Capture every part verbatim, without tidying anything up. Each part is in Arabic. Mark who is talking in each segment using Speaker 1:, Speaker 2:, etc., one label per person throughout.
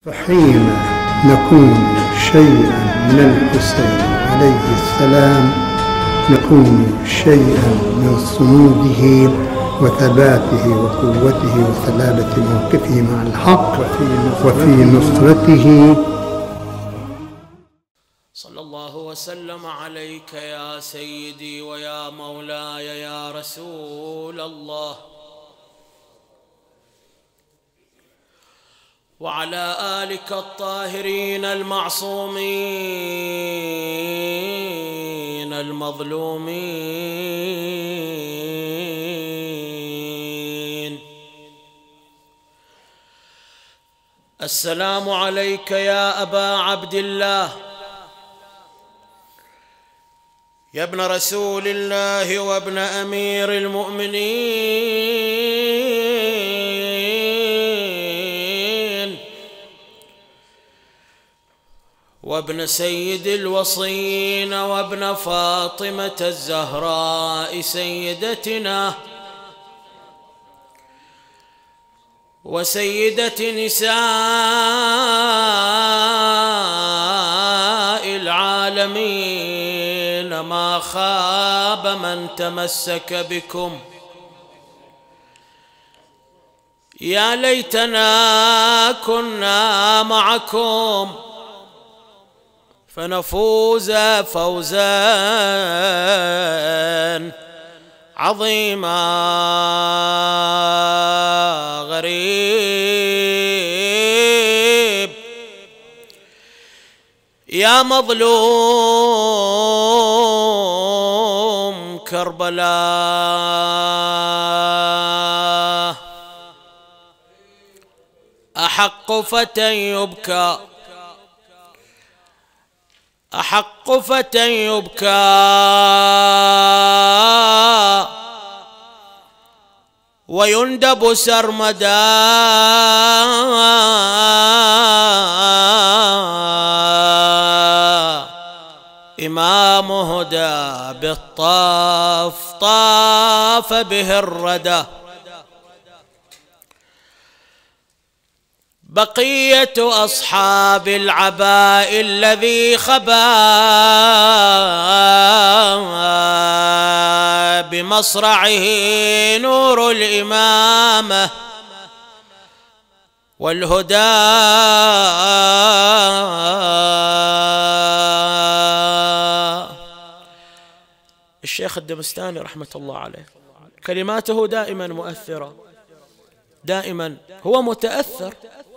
Speaker 1: حين نكون شيئا من الحسين عليه السلام نكون شيئا من صموده وثباته وقوته وسلالة موقفه مع الحق وفي نصرته.
Speaker 2: صلى الله وسلم عليك يا سيدي ويا مولاي يا رسول الله، وعلى آلك الطاهرين المعصومين المظلومين. السلام عليك يا أبا عبد الله، يا ابن رسول الله وابن أمير المؤمنين وابن سيد الوصين وابن فاطمة الزهراء سيدتنا وسيدة نساء العالمين. ما خاب من تمسك بكم، يا ليتنا كنا معكم فنفوز فوزا عظيما. غريب يا مظلوم كربلاء، أحق فتى يبكى أحق فتى يبكى ويندب سرمدا. إمام هدى بالطاف طاف به الردى، بقية أصحاب العباء الذي خبا بمصرعه نور الإمامة والهدى. الشيخ الدمستاني رحمة الله عليه كلماته دائما مؤثرة، دائما هو متأثر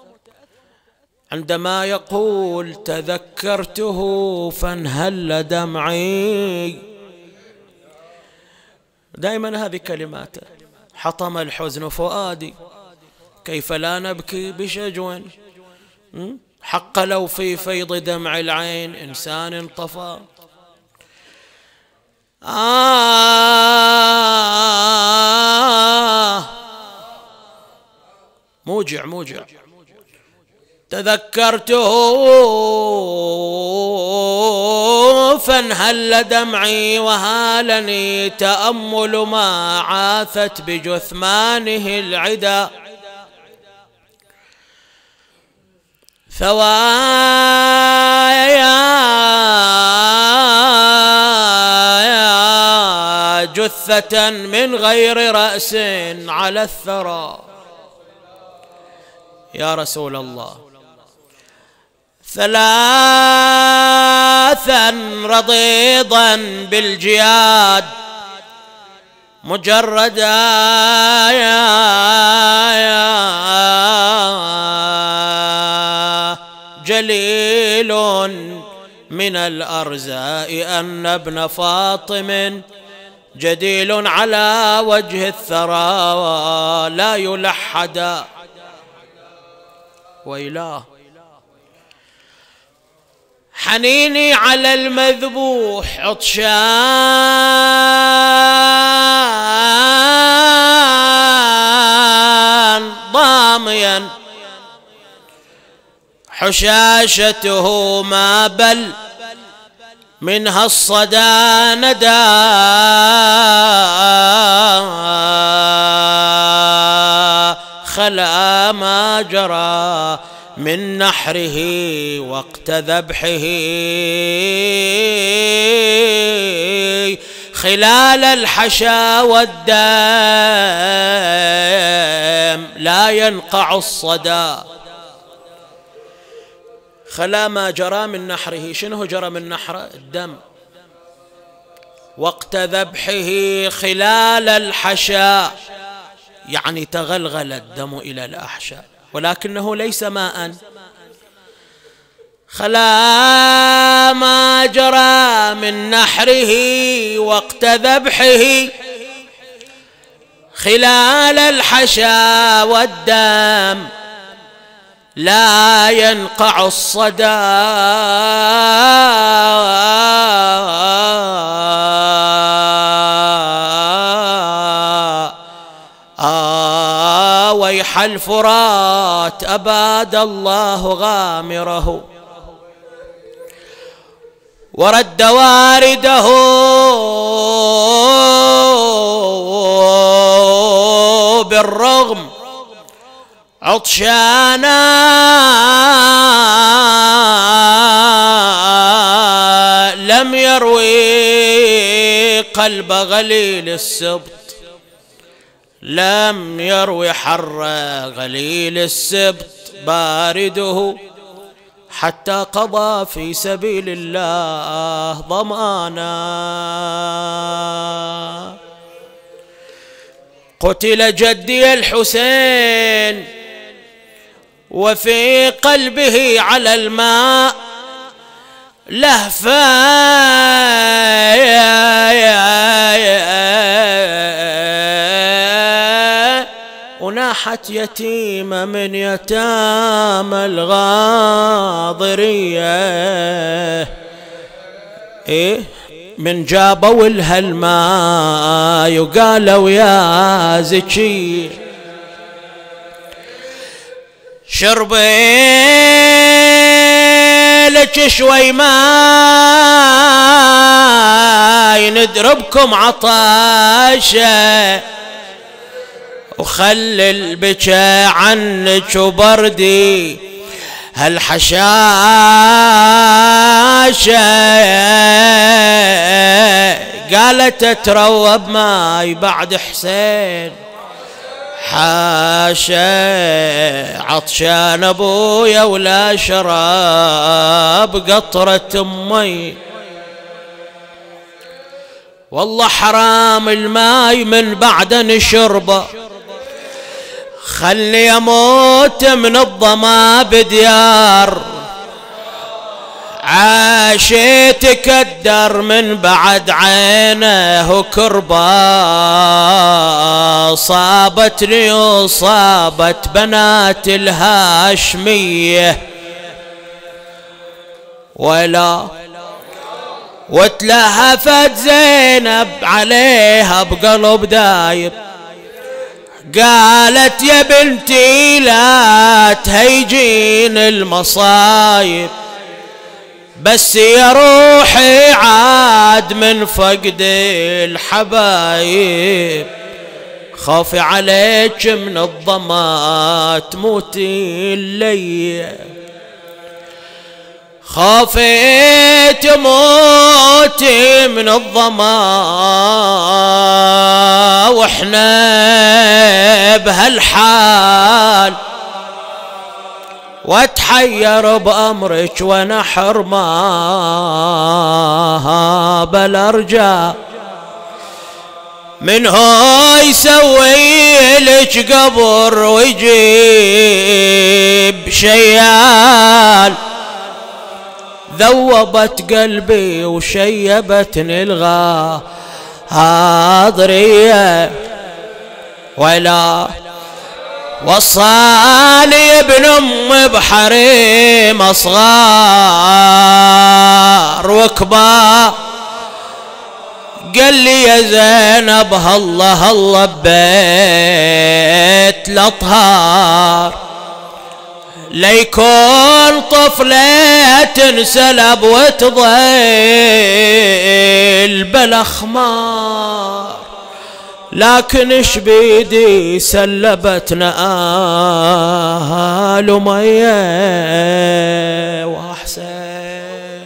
Speaker 2: عندما يقول تذكرته فانهل دمعي. دائما هذه كلماته، حطم الحزن فؤادي كيف لا نبكي بشجو، حق لو في فيض دمع العين إنسان انطفى. آه موجع موجع. تذكرته فانهل دمعي وهالني تأمل ما عاثت بجثمانه العدا. ثوايا جثة من غير رأس على الثرى. يا رسول الله، ثلاثا رضيضا بالجياد مجردا يا جليل من الأرزاء أن ابن فاطم جديل على وجه الثرى لا يلحد. وإله حنيني على المذبوح عطشان ضاميا حشاشته ما بل منها الصدى ندى. خلا ما جرى من نحره وقت ذبحه خلال الحشا والدم لا ينقع الصدى. خلا ما جرى من نحره. شنو جرى من نحره؟ الدم. وقت ذبحه خلال الحشا يعني تغلغل الدم إلى الأحشاء ولكنه ليس ماء. خلا ما جرى من نحره وقت ذبحه خلال الحشا والدم لا ينقع الصدى آه ويح الفرات أباد الله غامره ورد وارده بالرغم عطشانا لم يروي قلب غليل السبط لم يروي حر غليل السبط بارده حتى قضى في سبيل الله ضمانا. قتل جدي الحسين وفي قلبه على الماء لهفا وناحت يتيمة من يتامى الغاضرية إيه من جابوا لها الماء وقالوا يا زكي شربي لك شوي ماي ندربكم عطاشة وخلي البكا عنك وبردي هالحشاشة قالت اتروب ماي بعد حسين حاشا عطشان ابويا ولا شراب قطرة مي والله حرام الماي من بعد نشربه خلي يموت من الظما بديار عاشيت كدر من بعد عينه كربا صابتني وصابت بنات الهاشمية ولا وتلهفت زينب عليها بقلب دايب قالت يا بنتي لا تهيجين المصايب بس يا روحي عاد من فقد الحبايب خافي عليك من الظما تموتي الليل خافي تموتي من الظما واحنا بهالحال واتحير بأمرك وانا حرماها بل ارجع من هو يسوي لك قبر ويجيب شيال ذوبت قلبي وشيبتني الغاضرية ولا وصاني ابن ام بحريم صغار وكبار قال لي يا زينب هالله هالله ببيت الاطهار ليكون طفلة تنسلب وتضيل بالاخمار لكن ايش بيدي سلبتنا آل أمية وأحسن.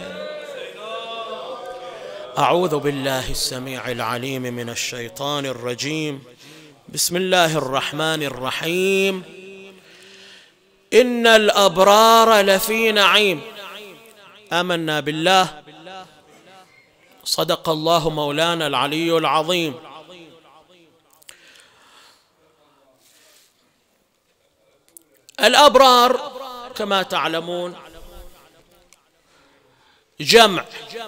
Speaker 2: أعوذ بالله السميع العليم من الشيطان الرجيم. بسم الله الرحمن الرحيم. إن الأبرار لفي نعيم. آمنا بالله، صدق الله مولانا العلي العظيم. الأبرار كما تعلمون جمع،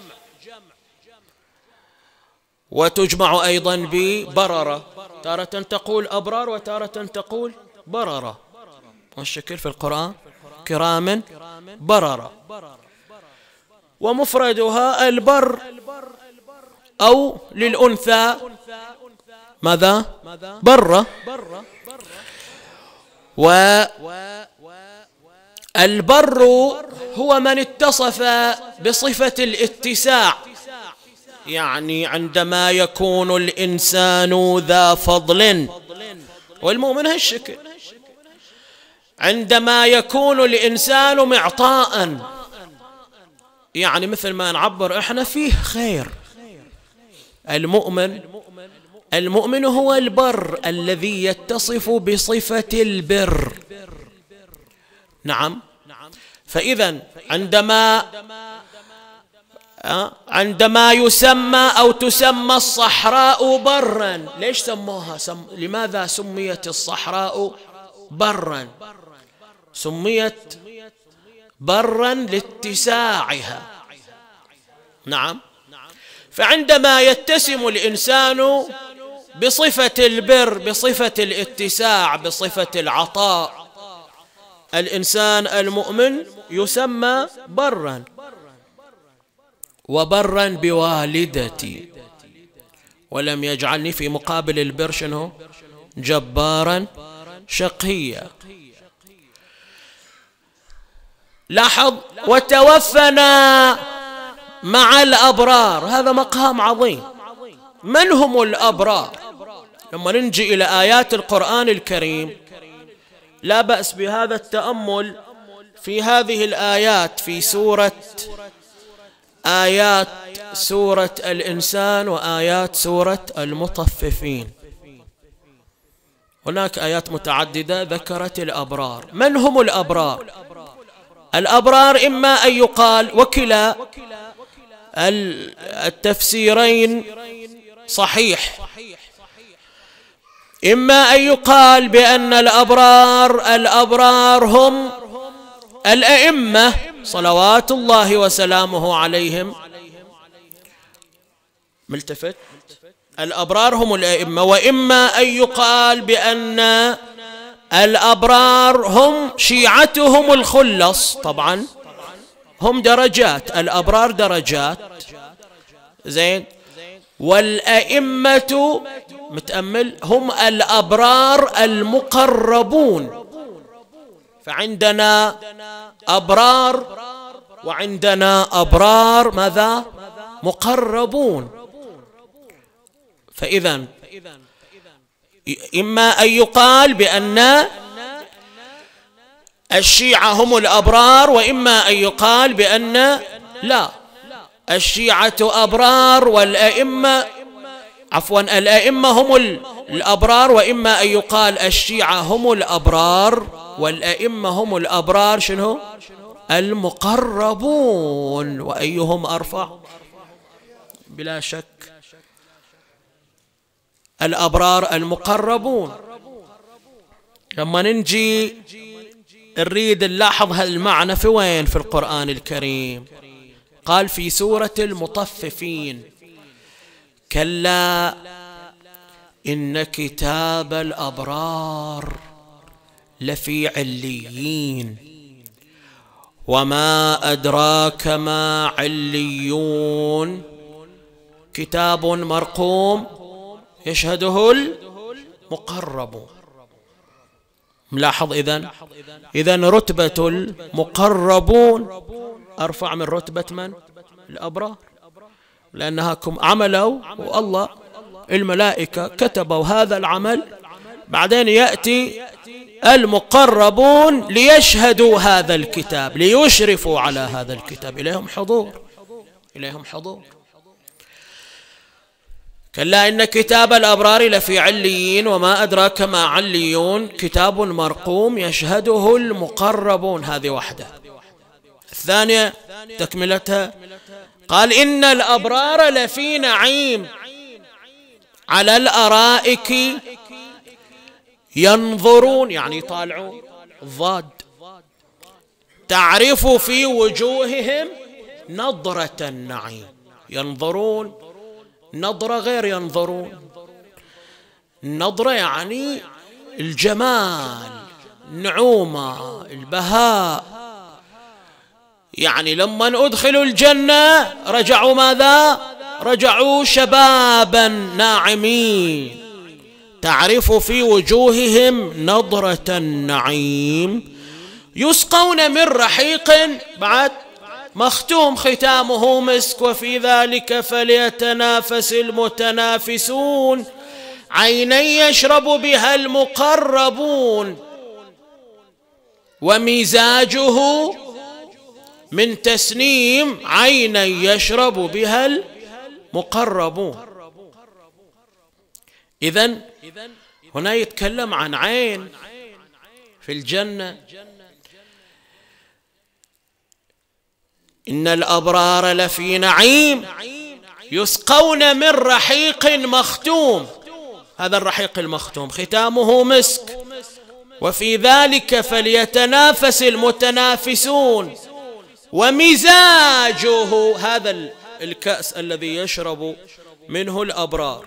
Speaker 2: وتجمع أيضا ببررة، تارة تقول أبرار وتارة تقول بررة، والشكل في القرآن كرام بررة. ومفردها البر، أو للأنثى ماذا؟ برة. والبر هو من اتصف بصفة الاتساع، يعني عندما يكون الإنسان ذا فضل، والمؤمن هالشكل، عندما يكون الإنسان معطاء، يعني مثل ما نعبر احنا فيه خير. المؤمن المؤمن هو البر الذي يتصف بصفة البر. نعم. فإذا عندما عندما يسمى أو تسمى الصحراء برا، ليش سموها سم... لماذا سميت الصحراء برا؟ سميت برا لاتساعها. نعم. فعندما يتسم الإنسان بصفة البر، بصفة الاتساع، بصفة العطاء، الإنسان المؤمن يسمى برا. وبرا بوالدتي، ولم يجعلني في مقابل البر شنو؟ جبارا شقيا. لاحظ، وتوفنا مع الأبرار، هذا مقام عظيم. من هم الأبرار؟ لما ننجي إلى آيات القرآن الكريم لا بأس بهذا التأمل في هذه الآيات، في سورة آيات سورة الإنسان وآيات سورة المطففين. هناك آيات متعددة ذكرت الأبرار. من هم الأبرار؟ الأبرار إما أن يقال، وكلا التفسيرين صحيح، إما أن يقال بأن الأبرار الأبرار هم الأئمة صلوات الله وسلامه عليهم. ملتفت، الأبرار هم الأئمة. وإما أن يقال بأن الأبرار هم شيعتهم الخلص. طبعا هم درجات، الأبرار درجات، زين. والأئمة متأمل هم الأبرار المقربون. فعندنا أبرار وعندنا أبرار ماذا؟ مقربون. فإذا إما أن يقال بأن الشيعة هم الأبرار، وإما أن يقال بأن لا، الشيعة أبرار والأئمة عفوا الأئمة هم الأبرار، وإما أن يقال الشيعة هم الأبرار والأئمة هم الأبرار شنو؟ المقربون. وأيهم أرفع؟ بلا شك الأبرار المقربون. لما ننجي نريد نلاحظ هالمعنى في وين في القرآن الكريم؟ قال في سورة المطففين: كلا إن كتاب الأبرار لفي عليين وما أدراك ما عليون كتاب مرقوم يشهده المقربون. ملاحظ إذن إذن رتبة المقربون أرفع من رتبة من؟ الأبرار، لأنها عملوا والله الملائكة كتبوا هذا العمل، بعدين يأتي المقربون ليشهدوا هذا الكتاب، ليشرفوا على هذا الكتاب، إليهم حضور، إليهم حضور. كلا إن كتاب الأبرار لفي عليين وما أدراك ما عليون كتاب مرقوم يشهده المقربون. هذه واحدة. الثانية تكملتها قال إن الأبرار لفي نعيم على الأرائك ينظرون، يعني يطالعون، الضاد، تعرف في وجوههم نظرة النعيم. ينظرون نظرة غير ينظرون، النظرة يعني الجمال، النعومة، البهاء. يعني لما أدخلوا الجنة رجعوا ماذا؟ رجعوا شبابا ناعمين، تعرف في وجوههم نظرة النعيم، يسقون من رحيق بعد مختوم ختامه مسك، وفي ذلك فليتنافس المتنافسون، عيني يشرب بها المقربون، ومزاجه من تسنيم، عيني يشرب بها المقربون. إذن هنا يتكلم عن عين في الجنة. إن الأبرار لفي نعيم يسقون من رحيق مختوم، هذا الرحيق المختوم ختامه مسك، وفي ذلك فليتنافس المتنافسون، ومزاجه، هذا الكأس الذي يشرب منه الأبرار،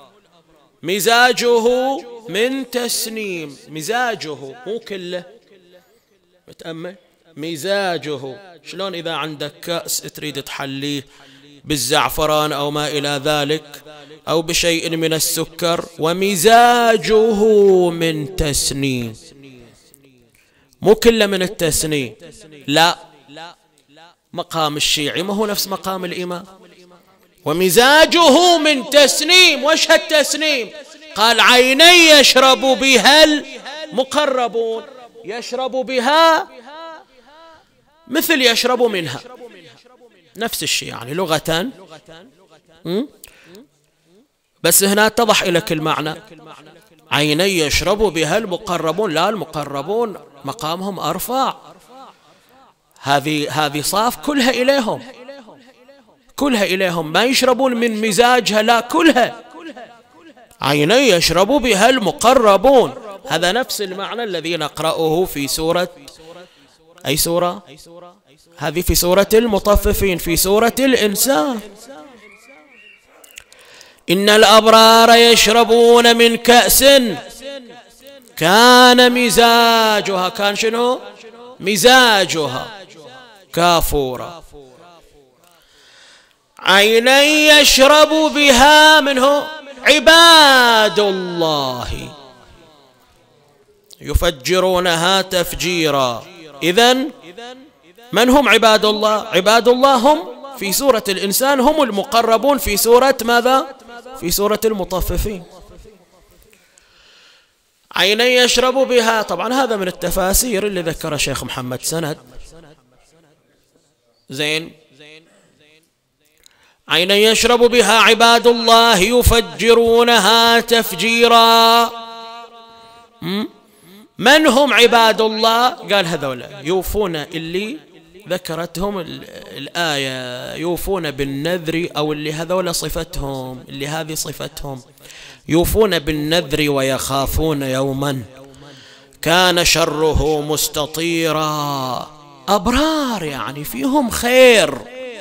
Speaker 2: مزاجه من تسنيم. مزاجه مو كله، متأمل، مزاجه. شلون إذا عندك كأس تريد تحليه بالزعفران أو ما إلى ذلك أو بشيء من السكر، ومزاجه من تسنيم، مو كله من التسنيم، لا، مقام الشيعي ما هو نفس مقام الإمام. ومزاجه من تسنيم. وش هالتسنيم؟ قال عيني يشرب بها المقربون. يشرب بها مثل يشرب منها، نفس الشيء يعني لغة، بس هنا اتضح لك المعنى. عيني يشرب بها المقربون، لا، المقربون مقامهم أرفع، هذه هذه صاف كلها إليهم، كلها إليهم، ما يشربون من مزاجها، لا، كلها. عيني يشرب بها المقربون، هذا نفس المعنى الذي نقرأه في سورة، أي سورة؟ هذه في سورة المطففين، في سورة الإنسان. إن الأبرار يشربون من كأس كان مزاجها، كان شنو؟ مزاجها كافورا، عيني يشرب بها منه عباد الله يفجرونها تفجيرا. إذن من هم عباد الله؟ عباد الله هم في سورة الإنسان هم المقربون في سورة ماذا؟ في سورة المطففين. عيني يشرب بها، طبعا هذا من التفاسير اللي ذكر شيخ محمد سند. زين، عيني يشرب بها عباد الله يفجرونها تفجيرا. من هم عباد الله؟ قال هذولا يوفون، اللي ذكرتهم الآية، يوفون بالنذر، أو اللي هذولا صفتهم، اللي هذه صفتهم، يوفون بالنذر ويخافون يوما كان شره مستطيرا. أبرار يعني فيهم خير.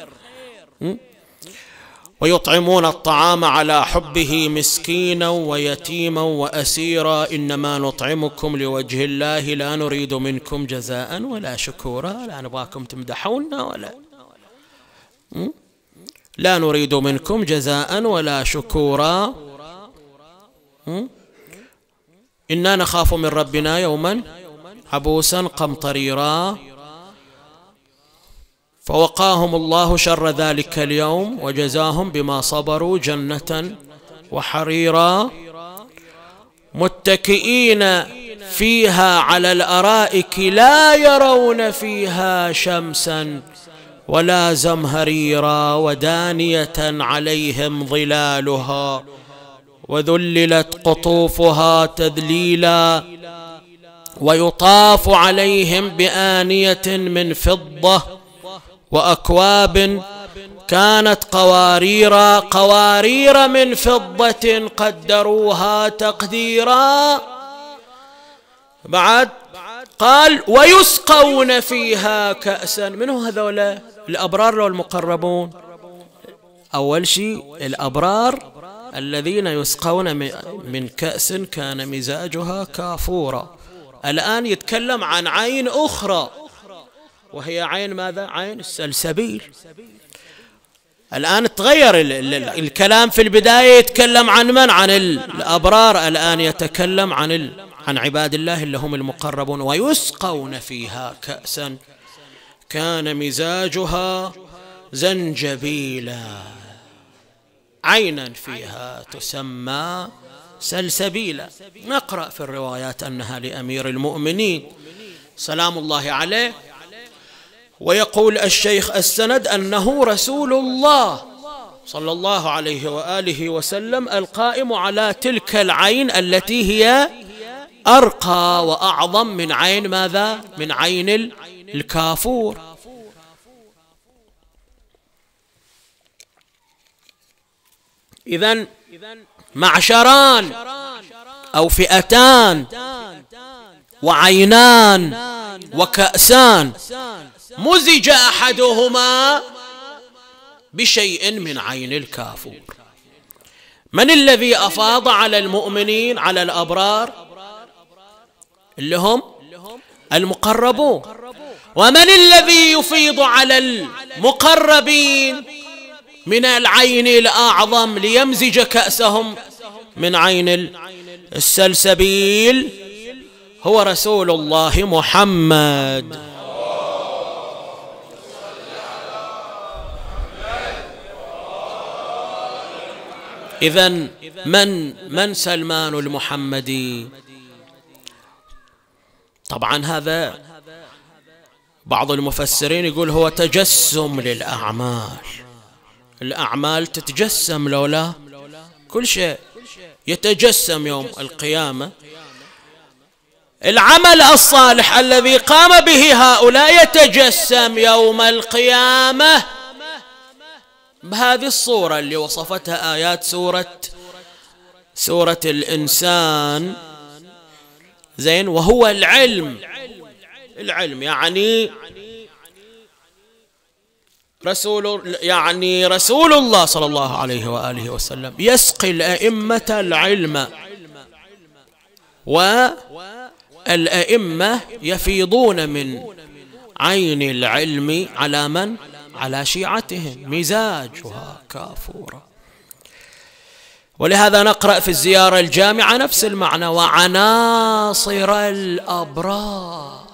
Speaker 2: ويطعمون الطعام على حبه مسكينا ويتيما وأسيرا إنما نطعمكم لوجه الله لا نريد منكم جزاء ولا شكورا. لا نبغاكم تمدحونا، ولا لا نريد منكم جزاء ولا شكورا. إنا نخاف من ربنا يوما عبوسا قمطريرا. فوقاهم الله شر ذلك اليوم وجزاهم بما صبروا جنة وحريرا متكئين فيها على الأرائك لا يرون فيها شمسا ولا زمهريرا ودانية عليهم ظلالها وذللت قطوفها تذليلا ويطاف عليهم بآنية من فضة وأكواب كانت قواريرا قوارير من فضة قدروها تقديرا. بعد قال ويسقون فيها كأسا. من هو هذولا؟ الأبرار والمقربون. أول شيء الأبرار الذين يسقون من كأس كان مزاجها كافورا. الآن يتكلم عن عين أخرى وهي عين ماذا؟ عين السلسبيل. الآن تغير الكلام. في البداية يتكلم عن من؟ عن الأبرار. الآن يتكلم عن عن عباد الله اللي هم المقربون. ويسقون فيها كأسا كان مزاجها زنجبيلا. عينا فيها تسمى سلسبيلا. نقرأ في الروايات أنها لأمير المؤمنين سلام الله عليه. ويقول الشيخ السند أنه رسول الله صلى الله عليه وآله وسلم القائم على تلك العين التي هي أرقى وأعظم من عين ماذا؟ من عين الكافور. إذن معشران أو فئتان وعينان وكأسان مزج أحدهما بشيء من عين الكافور. من الذي أفاض على المؤمنين على الأبرار؟ اللي هم المقربون. ومن الذي يفيض على المقربين من العين الأعظم ليمزج كأسهم من عين السلسبيل؟ هو رسول الله محمد. إذن من من سلمان المحمدي؟ طبعا هذا بعض المفسرين يقول هو تجسم للأعمال. الأعمال تتجسم لولا كل شيء يتجسم يوم القيامة. العمل الصالح الذي قام به هؤلاء يتجسم يوم القيامة بهذه الصورة اللي وصفتها آيات سورة سورة الإنسان. زين. وهو العلم. العلم يعني رسول يعني رسول الله صلى الله عليه وآله وسلم يسقي الأئمة العلم، والأئمة يفيضون من عين العلم على من؟ على شيعتهم مزاجها كافورا. ولهذا نقرأ في الزيارة الجامعة نفس المعنى وعناصر الأبرار.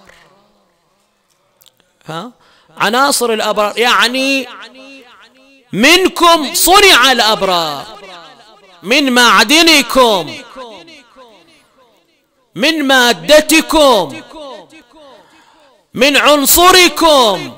Speaker 2: ها؟ عناصر الأبرار يعني منكم صنع الأبرار، من معدنكم، من مادتكم، من عنصركم.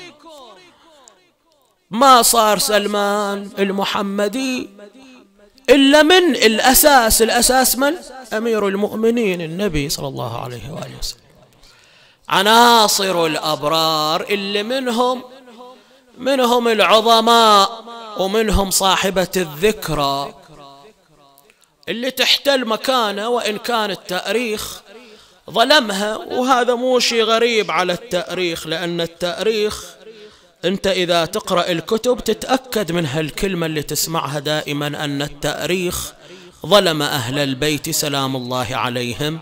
Speaker 2: ما صار سلمان المحمدي إلا من الأساس. الأساس من؟ أمير المؤمنين النبي صلى الله عليه وآله وسلم. عناصر الأبرار اللي منهم منهم العظماء ومنهم صاحبة الذكرى اللي تحتل مكانه وإن كان التاريخ ظلمها. وهذا مو شيء غريب على التاريخ، لأن التاريخ أنت إذا تقرأ الكتب تتأكد من هالكلمة اللي تسمعها دائما، أن التاريخ ظلم أهل البيت سلام الله عليهم،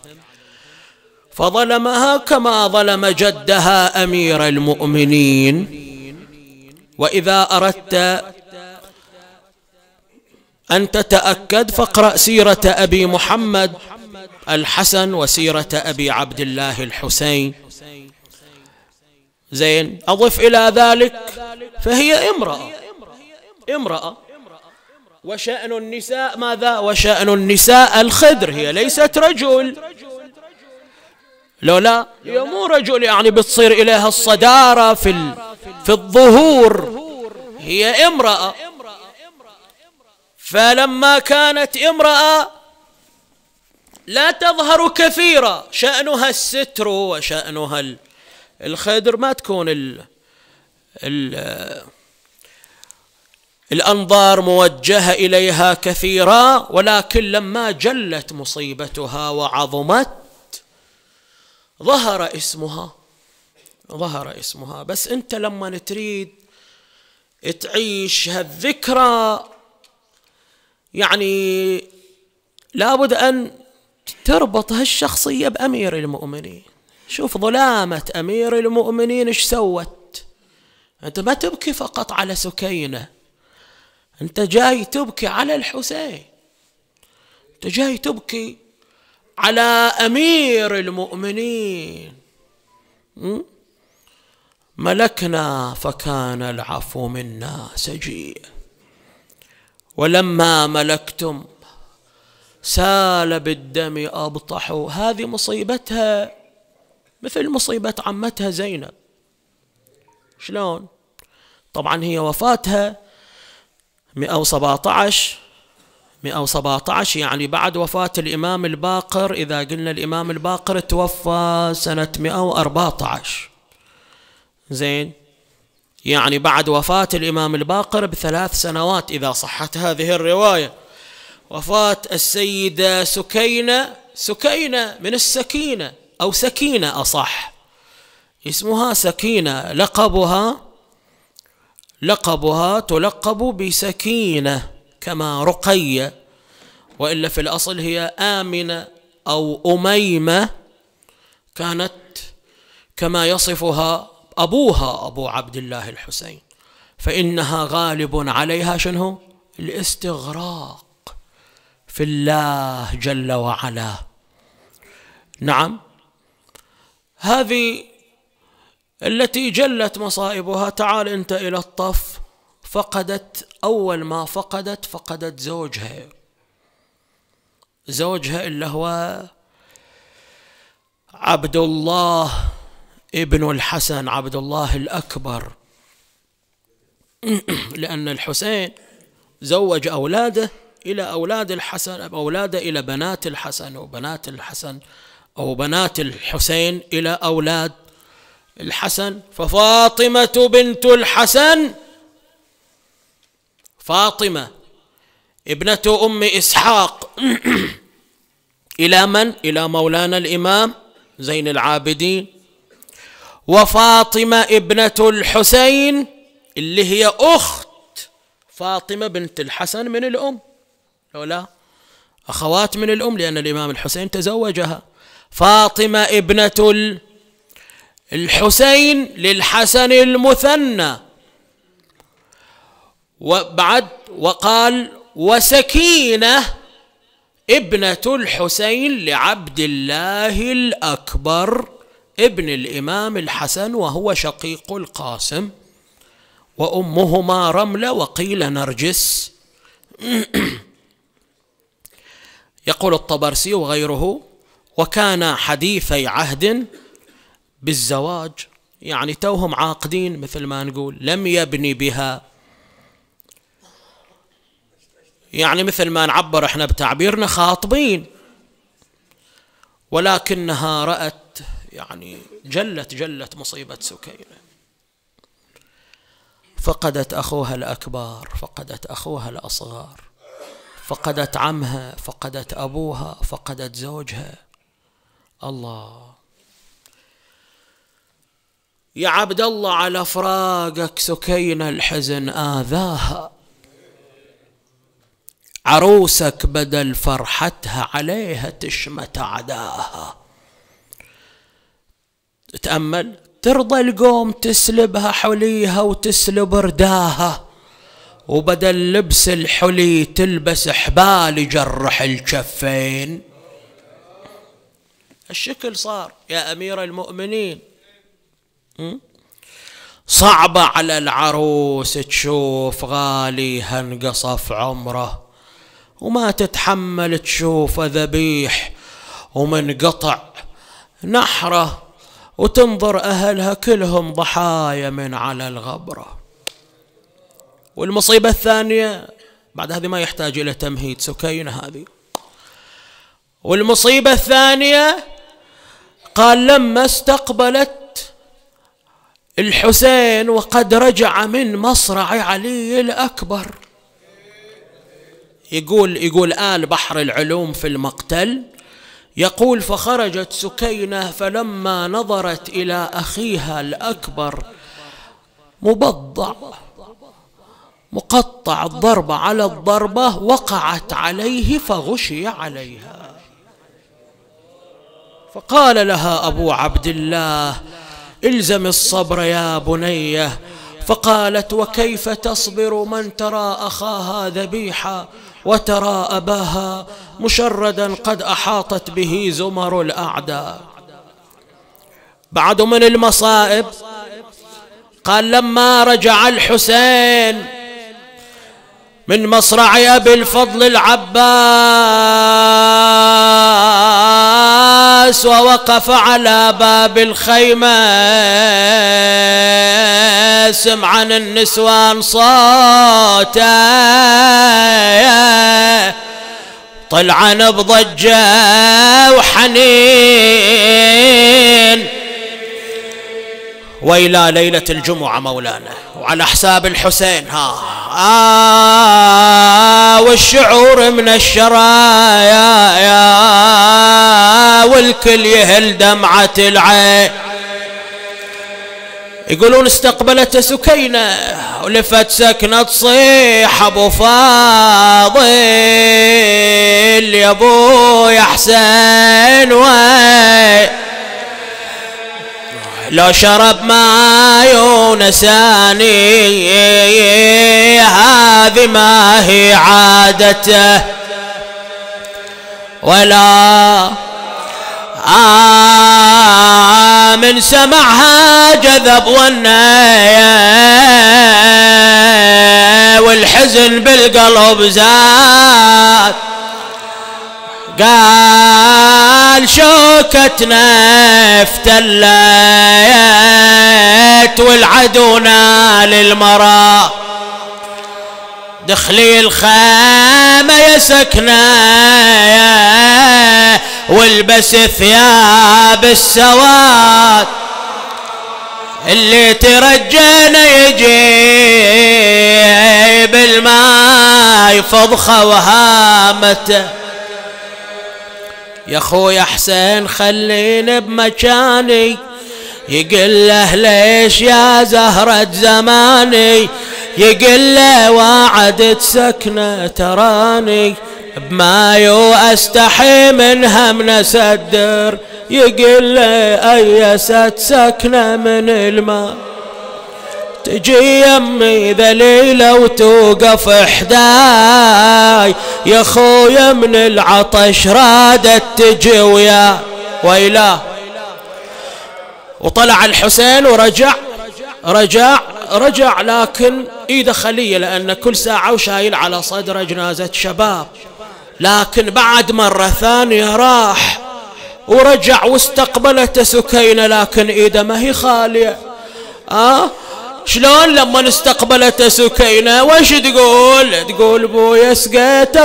Speaker 2: فظلمها كما ظلم جدها أمير المؤمنين. وإذا أردت أن تتأكد فاقرأ سيرة أبي محمد الحسن وسيرة أبي عبد الله الحسين. زين. أضف إلى ذلك فهي امرأة امرأة وشأن النساء ماذا؟ وشأن النساء الخدر، هي ليست رجل، لولا هي مو رجل يعني بتصير إليها الصدارة في في الظهور، هي امرأة. فلما كانت امرأة لا تظهر كثيرا، شأنها الستر وشأنها الخدر، ما تكون ال ال الأنظار موجهة إليها كثيرا، ولكن لما جلت مصيبتها وعظمت ظهر اسمها، ظهر اسمها. بس أنت لما تريد تعيش هالذكرى يعني لابد أن تربط هالشخصية بأمير المؤمنين. شوف ظلامة أمير المؤمنين إيش سوت. أنت ما تبكي فقط على سكينة، أنت جاي تبكي على الحسين، أنت جاي تبكي على أمير المؤمنين. ملكنا فكان العفو منا سجيا، ولما ملكتم سال بالدم أبطحوا. هذه مصيبتها مثل مصيبة عمتها زينب. شلون؟ طبعا هي وفاتها مئة وسبعة عشر مئة وسبعة عشر يعني بعد وفاة الإمام الباقر. إذا قلنا الإمام الباقر توفى سنة مئة وأربعة عشر، زين، يعني بعد وفاة الإمام الباقر بثلاث سنوات إذا صحت هذه الرواية. وفاة السيدة سكينة، سكينة من السكينة أو سكينة أصح، اسمها سكينة، لقبها لقبها تلقب بسكينة كما رقية، وإلا في الأصل هي آمنة أو أميمة، كانت كما يصفها أبوها أبو عبد الله الحسين، فإنها غالب عليها شنو؟ الاستغراق في الله جل وعلا. نعم، هذه التي جلت مصائبها. تعال أنت إلى الطف، فقدت أول ما فقدت فقدت زوجها، زوجها اللي هو عبد الله ابن الحسن، عبد الله الأكبر، لأن الحسين زوج أولاده إلى أولاد الحسن، أولاده إلى بنات الحسن، وبنات الحسن أو بنات الحسين إلى أولاد الحسن. ففاطمة بنت الحسن، فاطمة ابنة أم إسحاق إلى من؟ إلى مولانا الإمام زين العابدين. وفاطمة ابنة الحسين اللي هي أخت فاطمة بنت الحسن من الأم، لا أخوات من الأم، لأن الإمام الحسين تزوجها. فاطمة ابنة الحسين للحسن المثنى. وبعد وقال وسكينة ابنة الحسين لعبد الله الأكبر ابن الإمام الحسن، وهو شقيق القاسم، وأمهما رملة وقيل نرجس. يقول الطبرسي وغيره: وكان حديثي عهد بالزواج، يعني توهم عاقدين مثل ما نقول، لم يبني بها، يعني مثل ما نعبر احنا بتعبيرنا خاطبين، ولكنها رأت يعني جلت جلت مصيبة سكينة، فقدت أخوها الأكبر، فقدت أخوها الأصغر، فقدت عمها، فقدت أبوها، فقدت زوجها. الله يا عبد الله، على فراقك سكينة الحزن آذاها، عروسك بدل فرحتها عليها تشمت عداها. تأمل، ترضى القوم تسلبها حليها وتسلب رداها، وبدل لبس الحلي تلبس حبال يجرح الكفين. الشكل صار يا أمير المؤمنين. صعبة على العروس تشوف غاليها انقصف عمره وما تتحمل تشوف ذبيح ومنقطع نحره وتنظر أهلها كلهم ضحايا من على الغبرة. والمصيبة الثانية بعد هذه ما يحتاج إلى تمهيد، سكينة هذه. والمصيبة الثانية قال لما استقبلت الحسين وقد رجع من مصرع علي الأكبر، يقول يقول آل بحر العلوم في المقتل، يقول فخرجت سكينة فلما نظرت إلى أخيها الأكبر مبضع مقطع الضربة على الضربة وقعت عليه فغشي عليها، فقال لها أبو عبد الله الزم الصبر يا بنية، فقالت وكيف تصبر من ترى أخاها ذبيحا وترى أباها مشردا قد أحاطت به زمر الأعداء. بعد من المصائب قال لما رجع الحسين من مصرع أبي الفضل العباس ووقف على باب الخيمة سمعا النسوان صوتا طلعا بضجة وحنين، وإلى ليلة الجمعة مولانا وعلى حساب الحسين ها آه والشعور من الشرايا يا والكل يهل دمعة العين. يقولون استقبلت سكينة ولفت سكنة تصيح ابو فاضل يا ابو يا حسين وي لو شرب ما يونساني هذه ما هي عادته ولا آه من سمعها جذب والنايا والحزن بالقلب زاد، قال شوكتنا افتلت والعدو نال المرا دخلي الخيمة يا سكنة والبس ثياب السواد اللي ترجينا يجيب الماء فضخة وهامته. يا خويا حسين خليني بمكاني، يقول له ليش يا زهرة زماني، يقول له وعدت سكنة تراني بما يو استحي منها من اسدر، يقول له ايست سكنة من الماء تجي يمي ذليلة وتوقف حداي، يا خويا من العطش رادت تجي ويا ويلا. وطلع الحسين ورجع رجع رجع لكن ايده خليه لان كل ساعة وشايل على صدره جنازة شباب، لكن بعد مرة ثانية راح ورجع واستقبلت سكينة لكن ايده ما هي خالية. اه شلون لما استقبلت سكينة وش تقول؟ تقول بويا سقيت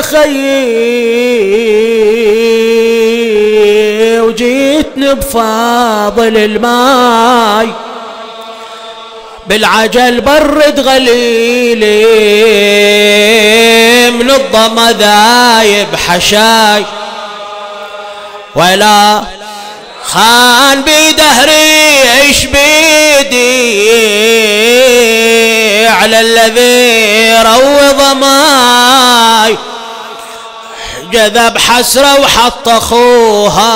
Speaker 2: خيي وجيتني بفاضل الماي بالعجل برد غليلي من الضما ذايب حشاي ولا خان بدهري ايش بيدي على الذي روض ماي جذب حسرة وحط اخوها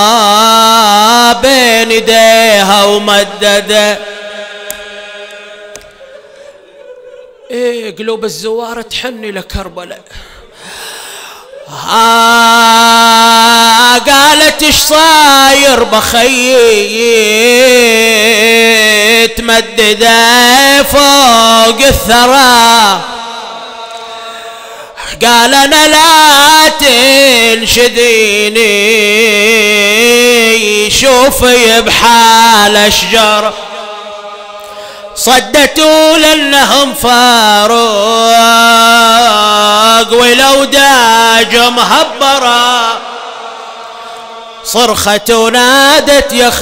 Speaker 2: بين ايديها ومدده. ايه قلوب الزوار تحني لكربلاء. آه قالت ايش صاير بخيي تمدده فوق الثرى قال انا لا تنشديني شوفي بحال اشجار صدتوا لانهم فاروق ولو داج مهبرة صرخت ونادت يا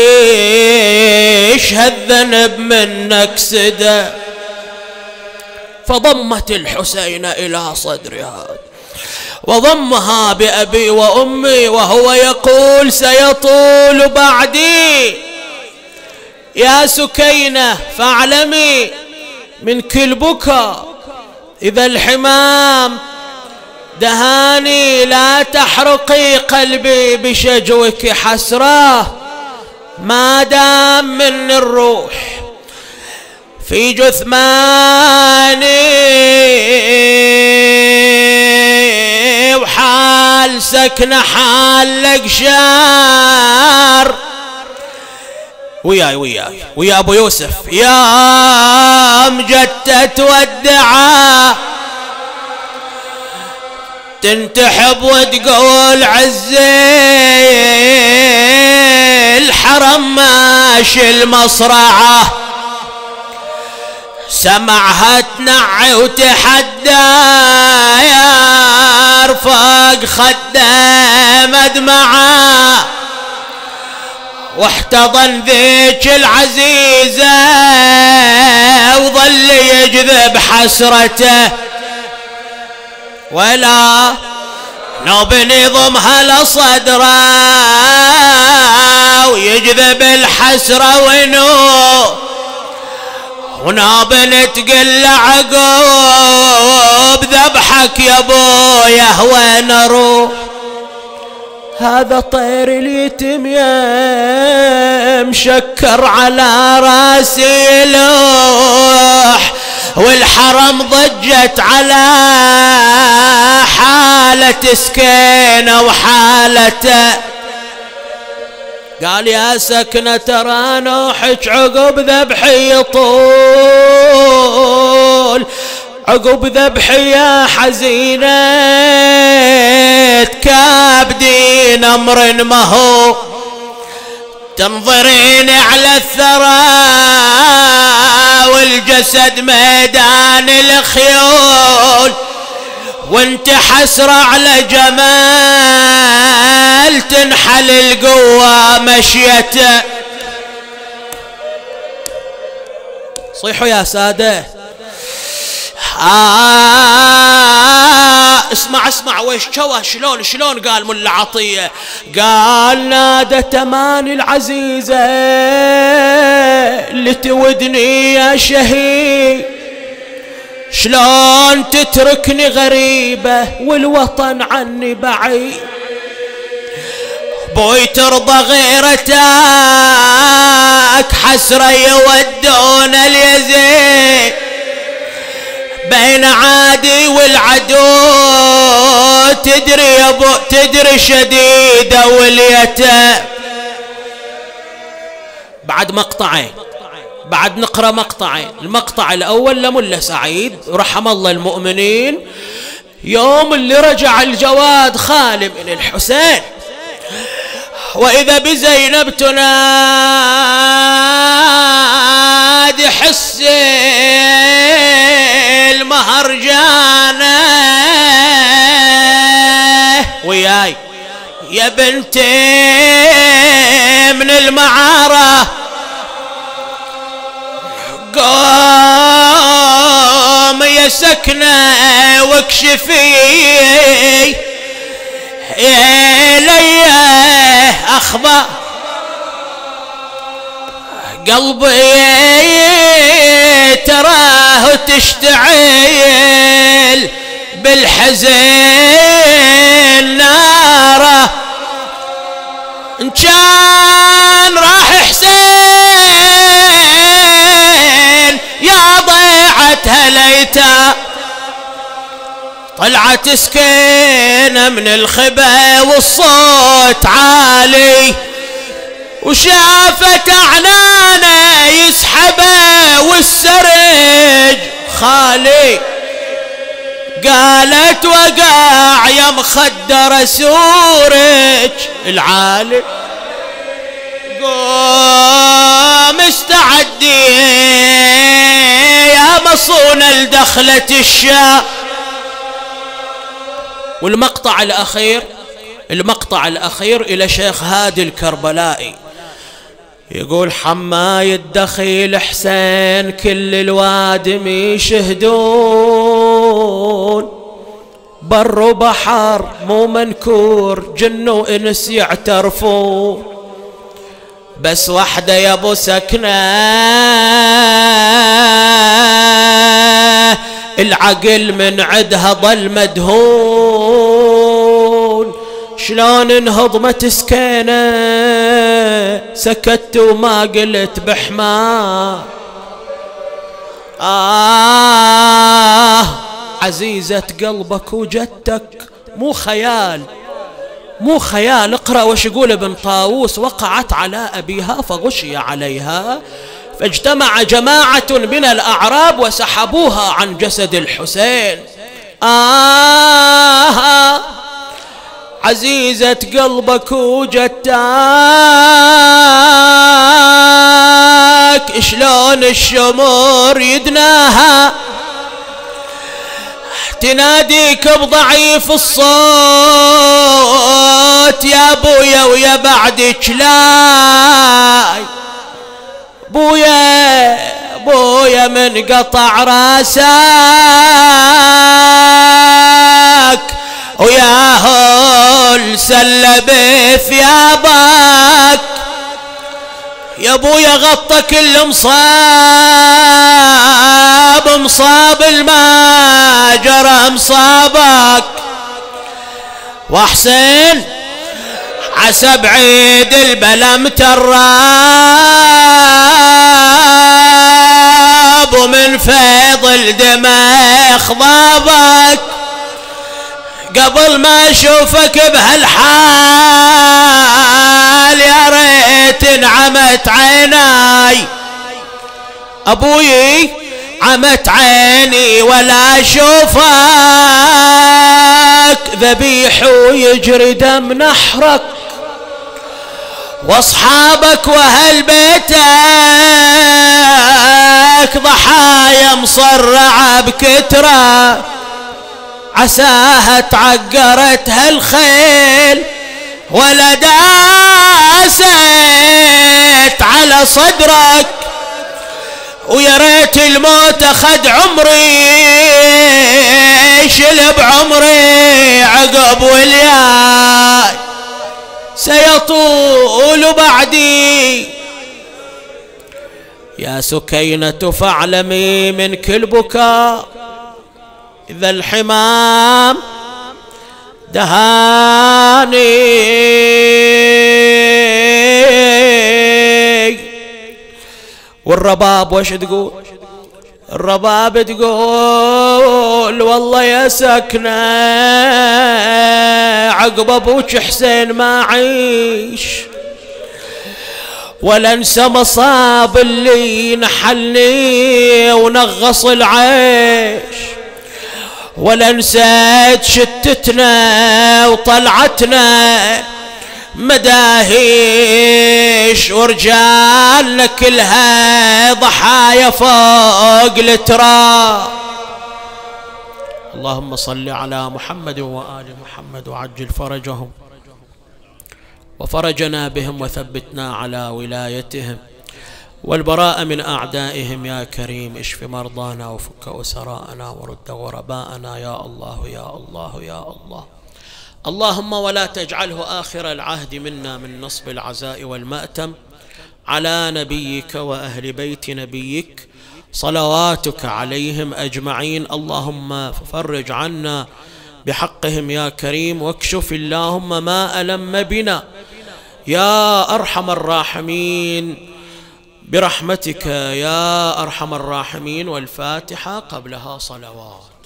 Speaker 2: خيش هالذنب منك سدى فضمت الحسين إلى صدرها وضمها بأبي وأمي وهو يقول سيطول بعدي يا سكينة فاعلمي من كل بكى إذا الحمام دهاني لا تحرقي قلبي بشجوك حسرة ما دام من الروح في جثماني وحال سكن حالك شار وياي وياي ويا ابو يوسف يا مجتت والدعاء تنتحب وتقول عزي الحرم ماشي المصرعه سمعها تنعي وتحدى يرفق خده مدمعه واحتضن ذيك العزيزة وظل يجذب حسرته ولا نوب يضمها لصدره ويجذب الحسرة ونو ونابن تقل عقوب ذبحك يا ابويا وين اروح هذا طير اليتم يا مشكر على راسي لوح والحرم ضجت على حالة سكينة وحالته قال يا سكنة ترى نوحك عقب ذبحي يطول عقب ذبحي يا حزينة كابدين امر مهو تنظرين على الثرى والجسد ميدان الخيول وانت حسرة على جمال تنحل القوة مشيته صيحوا يا سادة آه اسمع اسمع ويش شوى شلون شلون قال ملا عطية قال نادى تماني العزيزة اللي تودني يا شهيد شلون تتركني غريبة والوطن عني بعيد بوي ترضى غيرتك حسرة يودون اليزيد بين عادي والعدو تدري يا ابو تدري شديدة وليته بعد مقطعين بعد نقرأ مقطعين المقطع الأول لملا سعيد رحم الله المؤمنين يوم اللي رجع الجواد خالي من الحسين وإذا بزينب تنادي حسي المهرجانة وياي يا بنتي من المعارة قوم يا سكنة واكشفي إلي أخبار قلبي تراه تشتعل بالحزن ناره إن كان راح حسين يا ضيعتها ليتا طلعت سكينة من الخبا والصوت عالي وشافت عنانه يسحبه والسرج خالي. قالت وقع يا مخدر سورج العالي. قوم استعدي يا مصونة لدخلة الشام. والمقطع الأخير المقطع الأخير إلى شيخ هادي الكربلائي يقول: حماي الدخيل حسين كل الوادم يشهدون، بر وبحر مو منكور جن وإنس يعترفون، بس وحده يا ابو سكنه العقل من عدها ضل مدهون. شلون انهض ما تسكينه سكت وما قلت بحماه. آه عزيزة قلبك وجدتك مو خيال مو خيال. اقرأ وش يقول ابن طاووس: وقعت على أبيها فغشي عليها فاجتمع جماعة من الأعراب وسحبوها عن جسد الحسين. آه عزيزة قلبك وجدتك شلون الشمور يدناها تناديك بضعيف الصوت يا بويا ويا بعدك لاي. بويا بويا من قطع راسك وياهو سلب ثيابك. يا بويا غطى كل مصاب مصاب الما جرى مصابك. وحسين عسى بعيد البلا متراب ومن فيض الدماء خضابك. قبل ما اشوفك بهالحال يا ريت انعمت عيناي. ابوي عمت عيني ولا اشوفك ذبيح ويجري دم نحرك. واصحابك واهل بيتك ضحايا مصرعه بكتره عساها تعقرت هالخيل ولا داست على صدرك. ويا ريت الموت اخذ عمري شلب عمري عقب والياي سيطول بعدي. يا سكينة فاعلمي من كل بكاء إذا الحمام دهاني. والرباب وش تقول؟ الرباب تقول: والله يا سكنة عقب ابوك حسين ما عيش ولا انسى مصاب اللي نحلني ونغص العيش، ولا نسيت شتتنا وطلعتنا مداهيش ورجالنا كلها ضحايا فوق التراب. اللهم صل على محمد وآل محمد وعجل فرجهم وفرجنا بهم وثبتنا على ولايتهم والبراء من أعدائهم يا كريم. اشف مرضانا وفك أسراءنا ورد غرباءنا يا الله يا الله يا الله. اللهم ولا تجعله آخر العهد منا من نصب العزاء والمأتم على نبيك وأهل بيت نبيك صلواتك عليهم أجمعين. اللهم فرج عنا بحقهم يا كريم واكشف اللهم ما ألم بنا يا أرحم الراحمين برحمتك يا أرحم الراحمين. والفاتحة قبلها صلوات.